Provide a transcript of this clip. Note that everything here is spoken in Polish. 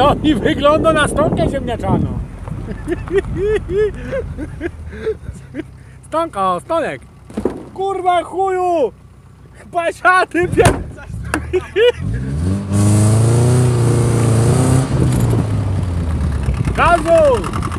To mi wygląda na stonkę ziemniaczaną. Stonka, stonek. Kurwa chuju! Pasiaty Gazu!